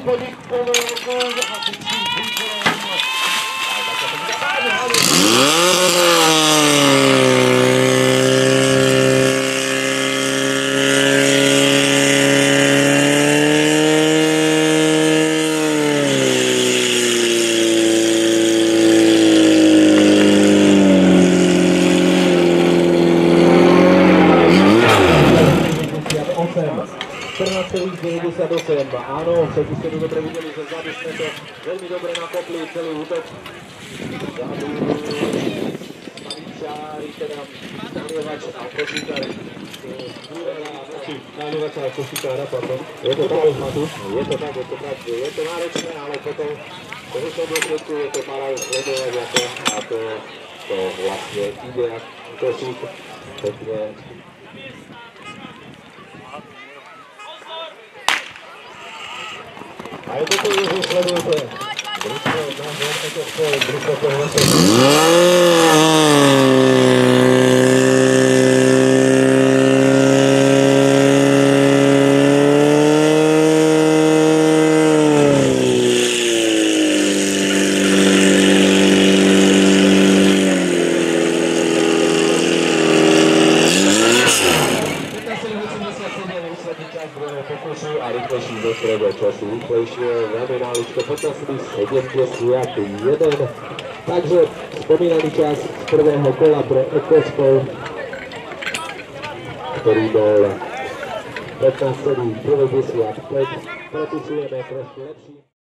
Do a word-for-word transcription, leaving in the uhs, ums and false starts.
bodík povolil hasičským výkonem. štrnásť deväťdesiatosem, áno, všetci ste to dobre videli, že vzadu sme to veľmi dobre nakopli, celý útok. Vzadu Staničári, teda nalievač a košíkar. Nalievač a košíkára, pardon. Je to tak, Matúš? Je to tak, je to tak, je to náročné, ale potom po vyššom dôsledku je to paráž sledovať ako a to, to vlastne ide ako košík. Pekne. A je toto, že sledujete Brusel, náš Ekospo, Brusel to je pokusu a rýchlejší zo strede času, rýchlejšie veľmi máličko počasný sedemdesiatjeden. Takže spomínaný čas z prvého kola pre Ekospo, ktorý bol pätnásť deväťdesiatpäť, prepisujeme trošku lepší.